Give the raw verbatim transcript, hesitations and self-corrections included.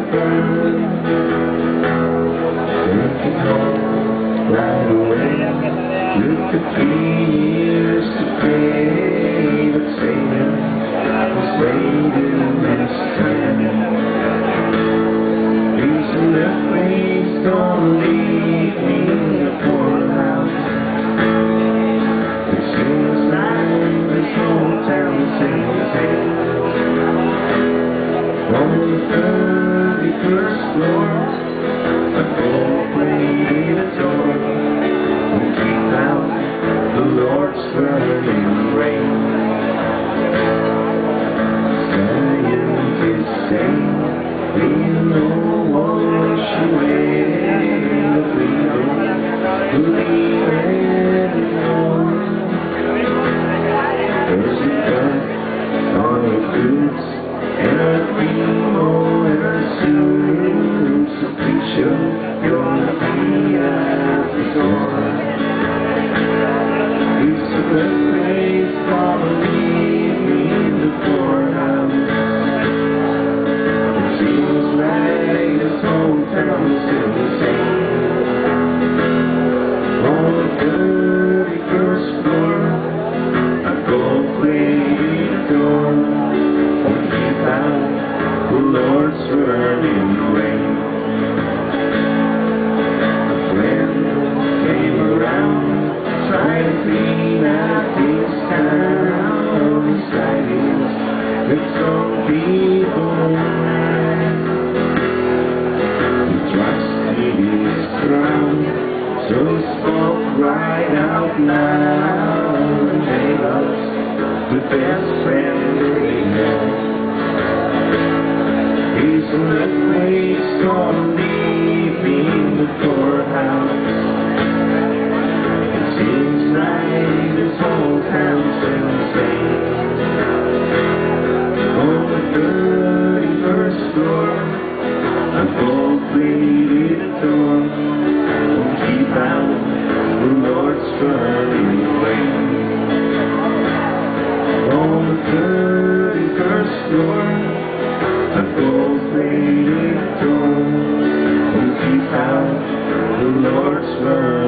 burn. Taking home right away. Took the three years to pay, but Satan was waiting this time. Reason that please don't leave me in the poorhouse. It seems like this whole town's insane. On the thirty-first floor, a gold-plated door will keep out the Lord's burning rain. Scientists say we know wash away the freedom, believe anymore. There's a gun on your boots and a primo and a suit, so be sure you're gonna be at the door. It's a good place, gonna leave me in the poorhouse. It seems like this whole town is still the same. On the thirty-first floor, a gold-plated door won't keep out the Lord's burning rain. A friend came around, trying to clean out this town. Decided that some people he trusted his crown, so he spoke right out loud and gave us the best friend they had. Isn't that place gonna leave me in the poorhouse? It seems like this whole town's insane. On the thirty-first floor, a gold-plated door will keep out the Lord's burning rain. On the thirty-first floor, a gold-plated door will keep out the Lord's burning rain.